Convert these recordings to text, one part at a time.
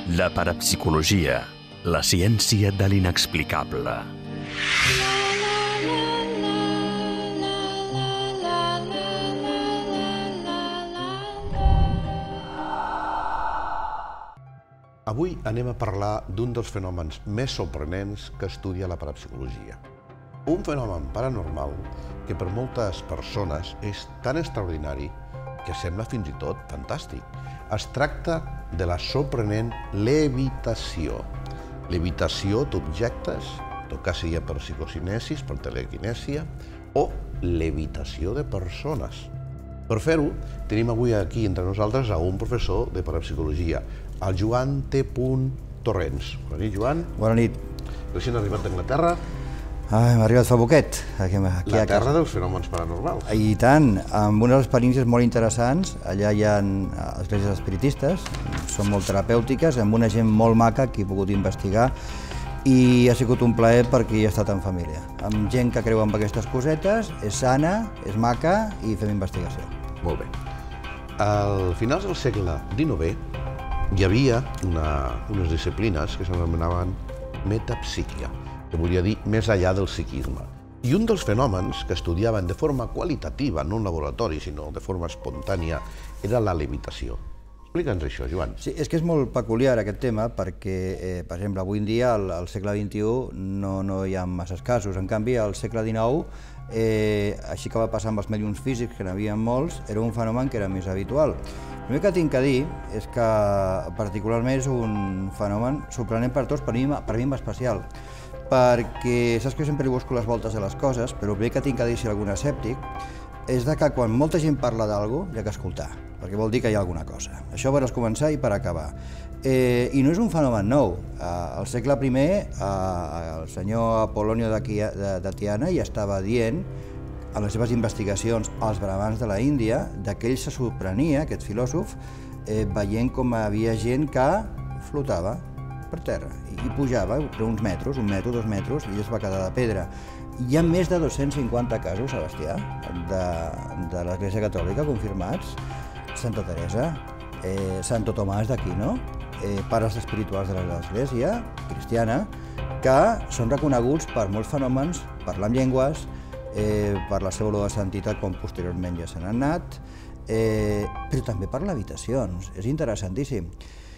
La parapsicologia, la ciència de l'inexplicable. Avui anem a parlar d'un dels fenòmens més sorprenents que estudia la parapsicologia. Un fenomen paranormal que per moltes persones és tan extraordinari que sembla fins i tot fantàstic. Es tracta de la sorprenent levitació. Levitació d'objectes, en tot cas seria per psicocinèsis, per telequinèsia, o levitació de persones. Per fer-ho, tenim avui aquí entre nosaltres a un professor de parapsicologia, el Joan T. Torrents. Bona nit, Joan. Bona nit. Recient arribat d'Anglaterra. M'ha arribat fa poquet. La terra dels fenòmens paranormals. I tant, amb unes experiències molt interessants. Allà hi ha esglésies espiritistes, són molt terapèutiques, amb una gent molt maca que he pogut investigar, i ha sigut un plaer perquè hi he estat en família. Amb gent que creu en aquestes cosetes, és sana, és maca i fem investigació. Molt bé. Al finals del segle XIX hi havia unes disciplines que s'anomenaven metapsíquia, que volia dir més enllà del psiquisme. I un dels fenòmens que estudiaven de forma qualitativa, no en laboratori, sinó de forma espontània, era la levitació. Explica'ns això, Joan. Sí, és que és molt peculiar aquest tema perquè, per exemple, avui en dia, al segle XXI, no hi ha masses casos. En canvi, al segle XIX, així que va passar amb els mèdiums físics, que n'hi havia molts, era un fenomen que era més habitual. El primer que tinc a dir és que particularment és un fenomen sorprenent per tots, per mi en especial, perquè saps que sempre li busco les voltes a les coses, però el primer que tinc a dir, si algun escèptic, és que quan molta gent parla d'alguna cosa, hi ha que escoltar, perquè vol dir que hi ha alguna cosa. Això per començar i per acabar. I no és un fenomen nou. Al segle I, el senyor Apol·lonio de Tiana ja estava dient, en les seves investigacions als bramans de la Índia, que ell se sorprenia, aquest filòsof, veient com hi havia gent que flotava per terra i pujava per uns metres, 1 metre, 2 metres, i es va quedar de pedra. Hi ha més de 250 casos, Sebastià, de l'Església Catòlica confirmats. Santa Teresa, Santo Tomàs d'Aquino, pares espirituals de l'Església cristiana, que són reconeguts per molts fenòmens, parlar amb llengües, per la seva olor de santitat, com posteriorment ja se n'han anat, però també per levitacions. És interessantíssim.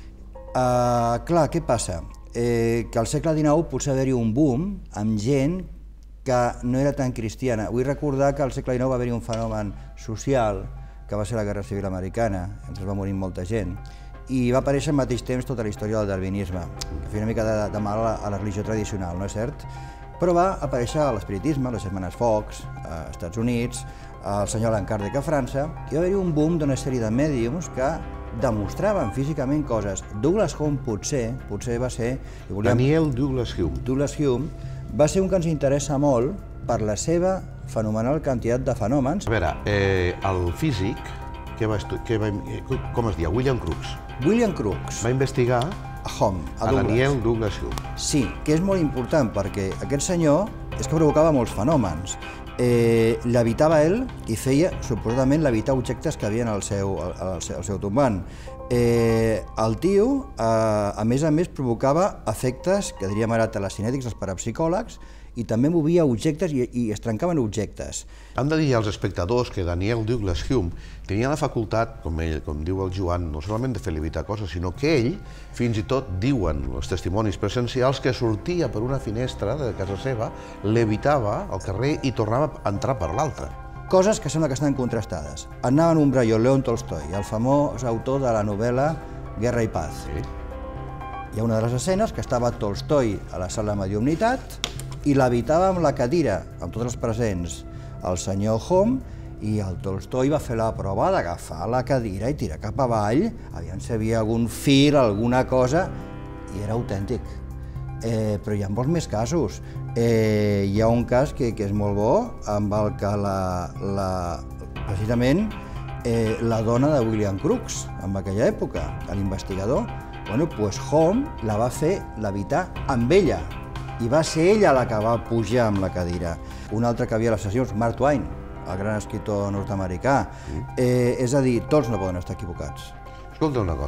Clar, què passa? Que al segle XIX potser haver-hi un boom amb gent que no era tan cristiana. Vull recordar que al segle XIX va haver-hi un fenomen social, que va ser la Guerra Civil Americana, ens va morir molta gent, i va aparèixer al mateix temps tota la història del darwinisme, que feia una mica de mal a la religió tradicional, no és cert? Però va aparèixer l'espiritisme, les germanes Fox, als Estats Units, el senyor Allan Kardec a França, i va haver-hi un boom d'una sèrie de mèdiums que demostraven físicament coses. Douglas Hume potser va ser... Daniel Douglas Hume. Douglas Hume va ser un que ens interessa molt per la seva fenomenal quantitat de fenòmens. A veure, el físic, com es diu? William Crookes. William Crookes. Va investigar a Daniel Douglas Hume. Sí, que és molt important perquè aquest senyor és que provocava molts fenòmens. Levitava ell i feia, suposadament, levitar objectes que havien al seu tombant. El tio, a més, provocava efectes, que diríem ara telecinètics, els parapsicòlegs, i també movia objectes i es trencaven objectes. Hem de dir als espectadors que Daniel Douglas Hume tenia la facultat, com diu el Joan, no solament de fer levitar coses, sinó que ell, fins i tot diuen els testimonis presencials, que sortia per una finestra de casa seva, levitava al carrer i tornava a entrar per l'altra. Coses que sembla que estan contrastades. Anava en un braió León Tolstoi, el famós autor de la novel·la Guerra i Paz. Hi ha una de les escenes que estava Tolstoi a la sala de mediumnitat i levitava amb la cadira, amb tots els presents, el senyor Hume, i el Tolstoi va fer la prova d'agafar la cadira i tirar cap avall, aviam si hi havia algun fil, alguna cosa, i era autèntic. Però hi ha molts més casos. Hi ha un cas que és molt bo, amb el que precisament la dona de William Crookes, en aquella època, l'investigador, doncs Hume la va fer levitar amb ella, i va ser ella la que va pujar amb la cadira. Un altre que havia a les sessions, Mark Twain, el gran escriptor nord-americà. És a dir, tots no poden estar equivocats. Escolta una cosa,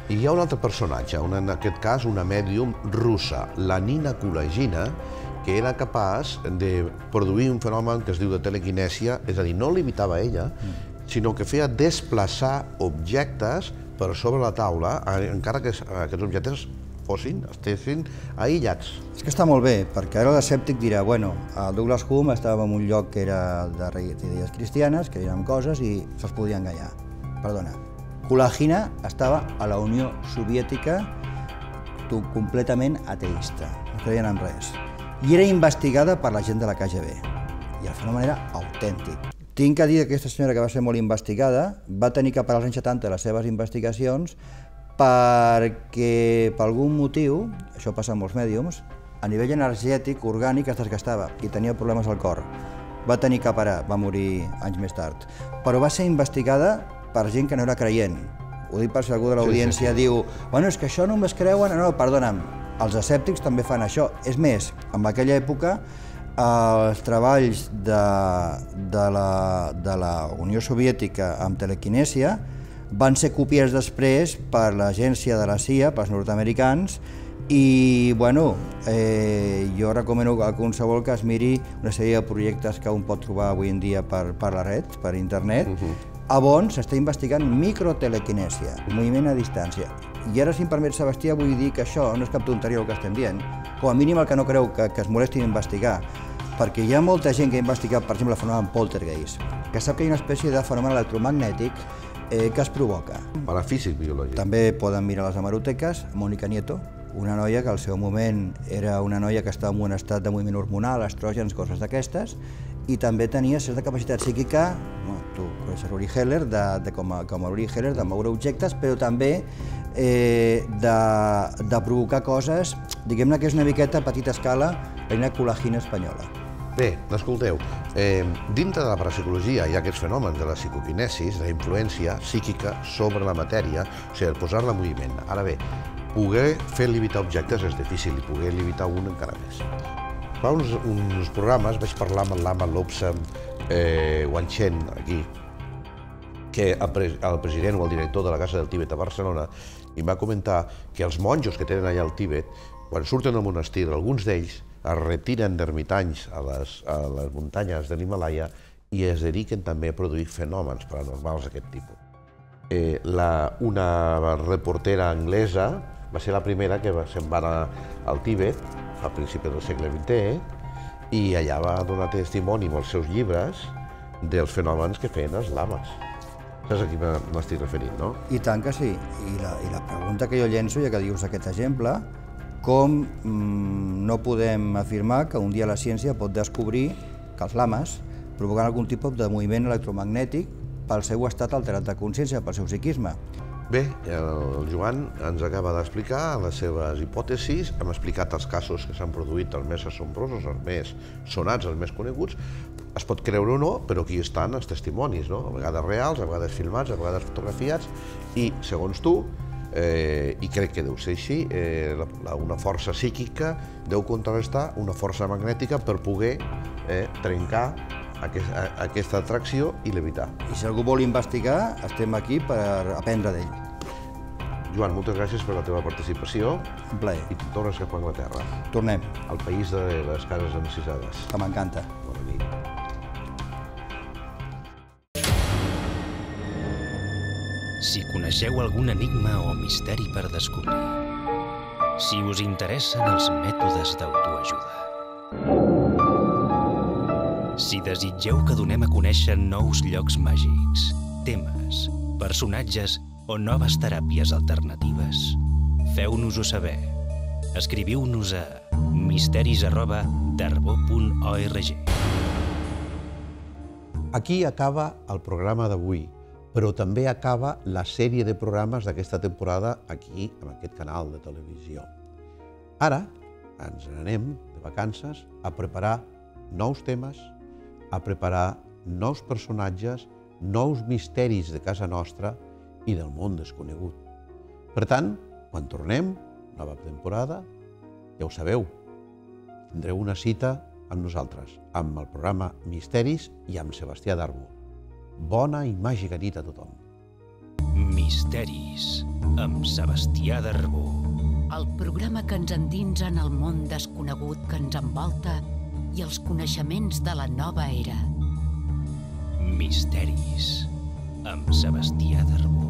I hi ha un altre personatge, en aquest cas una mèdium russa, la Nina Kulagina, que era capaç de produir un fenomen que es diu de telequinèsia, és a dir, no limitava ella, sinó que feia desplaçar objectes per sobre la taula, encara que aquests objectes estessin aïllats. És que està molt bé, perquè ara l'escèptic dirà, bueno, el Douglas Hume estava en un lloc que era d'idees cristianes, que eren coses i se'ls podia enganyar. Perdona. Kulagina estava a la Unió Soviètica completament ateista, no creien en res. I era investigada per la gent de la KGB. I el fenomen era autèntic. Tinc a dir que aquesta senyora que va ser molt investigada va tenir que parar als anys 70 les seves investigacions perquè, per algun motiu, això passa amb molts mèdiums, a nivell energètic, orgànic, es desgastava i tenia problemes al cor. Va tenir que parar, va morir anys més tard. Però va ser investigada per gent que no era creient. Ho dic per si algú de l'audiència diu bueno, és que això només creuen... No, perdona'm, els escèptics també fan això. És més, en aquella època, els treballs de la Unió Soviètica amb telequinèsia van ser copiats després per l'agència de la CIA, pels nord-americans, i bueno, jo recomano a qualsevol que es miri una sèrie de projectes que un pot trobar avui en dia per la red, per internet, on s'està investigant microtelequinèsia, moviment a distància. I ara, si em permet, Sebastià, vull dir que això no és cap tonteria el que estem dient. Com a mínim el que no creu que es molestin a investigar, perquè hi ha molta gent que ha investigat, per exemple, el fenomen poltergeist, que sap que hi ha una espècie de fenomen electromagnètic que es provoca. Parafísic biològic. També poden mirar les hemeroteques, Mónica Nieto, una noia que al seu moment era una noia que estava en un estat de moviment hormonal, estrògens, coses d'aquestes, i també tenia certa capacitat psíquica, tu coneixes Uri Geller, com a Uri Geller, de moure objectes, però també de provocar coses, diguem-ne que és una miqueta a petita escala, la Kulagina espanyola. Bé, escolteu, dintre de la parapsicologia hi ha aquests fenòmens de la psicoquinesis, de la influència psíquica sobre la matèria, o sigui, posar-la en moviment. Ara bé, poder fer levitar objectes és difícil i poder levitar un encara més. Fa uns programes vaig parlar amb el lama Lobsang Wanchen, aquí, que el president o el director de la Casa del Tíbet a Barcelona, i em va comentar que els monjos que tenen allà al Tíbet, quan surten del monestir, alguns d'ells es retiren d'ermitanys a les muntanyes de l'Himàlaia i es dediquen també a produir fenòmens paranormals d'aquest tipus. Una reportera anglesa va ser la primera que se'n va anar al Tíbet a principis del segle XX i allà va donar testimoni amb els seus llibres dels fenòmens que feien els lames. Saps a qui m'estic referint, no? I tant que sí. I la pregunta que jo llenço, ja que dius aquest exemple, com no podem afirmar que un dia la ciència pot descobrir que els lames provoquen algun tipus de moviment electromagnètic pel seu estat alterat de consciència, pel seu psiquisme. Bé, el Joan ens acaba d'explicar les seves hipòtesis, hem explicat els casos que s'han produït, els més assombrosos, els més sonats, els més coneguts. Es pot creure o no, però aquí estan els testimonis, no? A vegades reals, a vegades filmats, a vegades fotografiats, i segons tu, i crec que deu ser així, una força psíquica deu contrarrestar una força magnètica per poder trencar aquesta atracció i levitar. I si algú vol investigar, estem aquí per aprendre d'ell. Joan, moltes gràcies per la teva participació. Un plaer. I tu tornes cap a Anglaterra. Tornem. Al país de les cases encisades. Que m'encanta. Bona nit. Si coneixeu algun enigma o misteri per descobrir, si us interessen els mètodes d'autoajuda, si desitgeu que donem a conèixer nous llocs màgics, temes, personatges o noves teràpies alternatives, feu-nos-ho saber. Escriviu-nos a misteris@darbo.org. Aquí acaba el programa d'avui, però també acaba la sèrie de programes d'aquesta temporada aquí, en aquest canal de televisió. Ara ens n'anem de vacances a preparar nous temes, a preparar nous personatges, nous misteris de casa nostra i del món desconegut. Per tant, quan tornem, nova temporada, ja ho sabeu, tindreu una cita amb nosaltres, amb el programa Misteris i amb Sebastià Darbo. Bona i màgica nit a tothom. Misteris. amb Sebastià Darbó. El programa que ens endinsa en el món desconegut que ens envolta i els coneixements de la nova era. Misteris, amb Sebastià Darbó.